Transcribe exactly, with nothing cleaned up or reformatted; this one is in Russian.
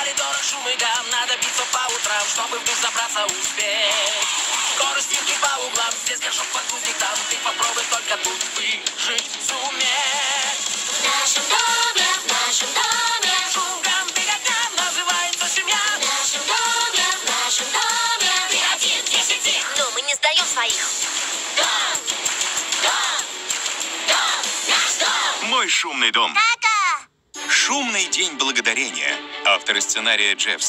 коридорах шум и гам, надо биться по утрам, чтобы в душ забраться успеть. Скорость стирки по углам, здесь горшок подгузник, там ты попробуй только тут выжить суметь. В нашем доме, в нашем доме Шум, гам, беготня, называется семья. В нашем доме, в нашем доме Ты один, десять их. Но мы не сдаем своих. Дом, дом, дом, наш дом. Мой шумный дом. Кака! Шумный день благодарения. Авторы сценария Джефф